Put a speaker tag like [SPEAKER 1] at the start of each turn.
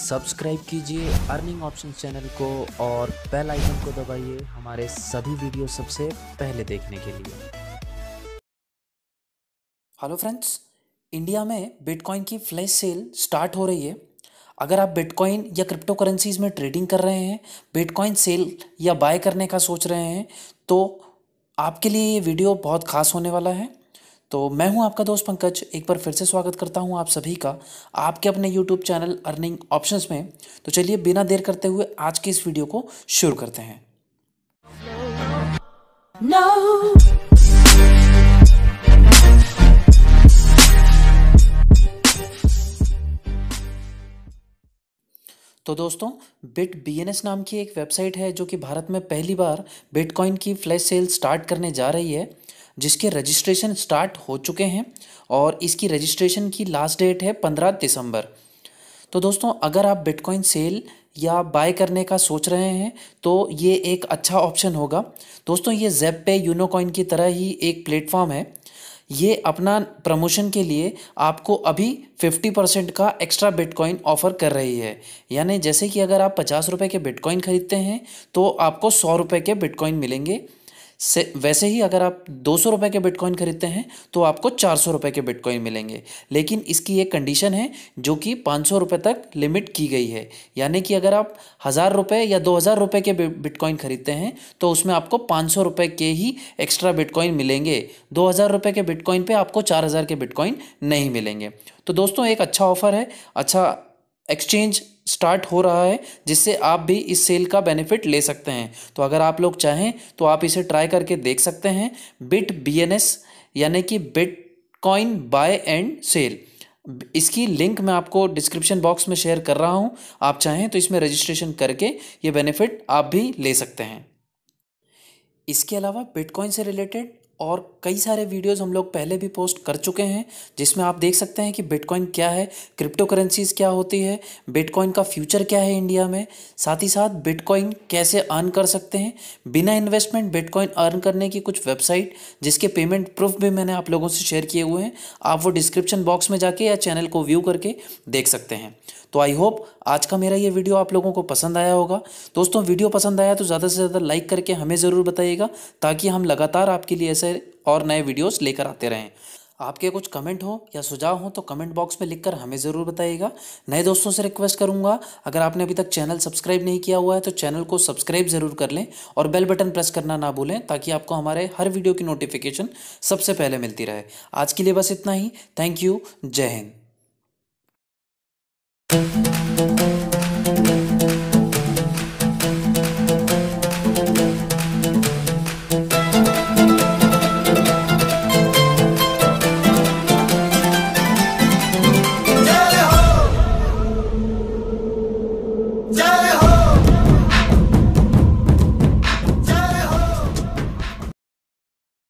[SPEAKER 1] Subscribe कीजिए earning option channel को और बेल आइकन को दबाइए हमारे सभी वीडियो सबसे पहले देखने के लिए।
[SPEAKER 2] हेलो फ्रेंड्स, इंडिया में बिटकॉइन की फ्लैश सेल स्टार्ट हो रही है। अगर आप बिटकॉइन या क्रिप्टो करेंसीज में ट्रेडिंग कर रहे हैं, बिटकॉइन सेल या बाय करने का सोच रहे हैं, तो आपके लिए ये वीडियो बहुत खास होने वाला है। तो मैं हूं आपका दोस्त पंकज, एक बार फिर से स्वागत करता हूं आप सभी का आपके अपने यूट्यूब चैनल अर्निंग ऑप्शंस में। तो चलिए बिना देर करते हुए आज की इस वीडियो को शुरू करते हैं। तो दोस्तों, BitBNS नाम की एक वेबसाइट है जो कि भारत में पहली बार बिटकॉइन की फ्लैश सेल स्टार्ट करने जा रही है, जिसके रजिस्ट्रेशन स्टार्ट हो चुके हैं और इसकी रजिस्ट्रेशन की लास्ट डेट है 15 दिसंबर। तो दोस्तों, अगर आप बिटकॉइन सेल या बाय करने का सोच रहे हैं तो ये एक अच्छा ऑप्शन होगा। दोस्तों, ये ज़ेप पे, यूनोकॉइन की तरह ही एक प्लेटफॉर्म है। ये अपना प्रमोशन के लिए आपको अभी 50% का एक्स्ट्रा बिटकॉइन ऑफर कर रही है। यानी जैसे कि अगर आप 50 रुपये के बिटकॉइन खरीदते हैं तो आपको 100 रुपये के बिटकॉइन मिलेंगे। वैसे ही अगर आप 200 रुपये के बिटकॉइन खरीदते हैं तो आपको 400 रुपये के बिटकॉइन मिलेंगे। लेकिन इसकी एक कंडीशन है जो कि 500 रुपये तक लिमिट की गई है। यानी कि अगर आप 1000 रुपये या 2000 रुपये के बिटकॉइन खरीदते हैं तो उसमें आपको 500 रुपये के ही एक्स्ट्रा बिटकॉइन मिलेंगे। 2000 रुपये के बिटकॉइन पे आपको 4000 के बिटकॉइन नहीं मिलेंगे। तो दोस्तों, एक अच्छा ऑफर है, अच्छा एक्सचेंज स्टार्ट हो रहा है, जिससे आप भी इस सेल का बेनिफिट ले सकते हैं। तो अगर आप लोग चाहें तो आप इसे ट्राई करके देख सकते हैं। BitBNS यानी कि बिटकॉइन बाय एंड सेल, इसकी लिंक मैं आपको डिस्क्रिप्शन बॉक्स में शेयर कर रहा हूं। आप चाहें तो इसमें रजिस्ट्रेशन करके ये बेनिफिट आप भी ले सकते हैं। इसके अलावा बिटकॉइन से रिलेटेड और कई सारे वीडियोस हम लोग पहले भी पोस्ट कर चुके हैं, जिसमें आप देख सकते हैं कि बिटकॉइन क्या है, क्रिप्टो करेंसीज क्या होती है, बिटकॉइन का फ्यूचर क्या है इंडिया में, साथ ही साथ बिटकॉइन कैसे अर्न कर सकते हैं बिना इन्वेस्टमेंट, बिटकॉइन अर्न करने की कुछ वेबसाइट जिसके पेमेंट प्रूफ भी मैंने आप लोगों से शेयर किए हुए हैं। आप वो डिस्क्रिप्शन बॉक्स में जाके या चैनल को व्यू करके देख सकते हैं। तो आई होप आज का मेरा ये वीडियो आप लोगों को पसंद आया होगा। दोस्तों, वीडियो पसंद आया तो ज़्यादा से ज़्यादा लाइक करके हमें ज़रूर बताइएगा, ताकि हम लगातार आपके लिए ऐसे और नए वीडियोस लेकर आते रहें। आपके कुछ कमेंट हो या सुझाव हो तो कमेंट बॉक्स में लिखकर हमें ज़रूर बताइएगा। नए दोस्तों से रिक्वेस्ट करूंगा, अगर आपने अभी तक चैनल सब्सक्राइब नहीं किया हुआ है तो चैनल को सब्सक्राइब ज़रूर कर लें और बेल बटन प्रेस करना ना भूलें, ताकि आपको हमारे हर वीडियो की नोटिफिकेशन सबसे पहले मिलती रहे। आज के लिए बस इतना ही। Thank you. जय हिंद।
[SPEAKER 3] जय हो।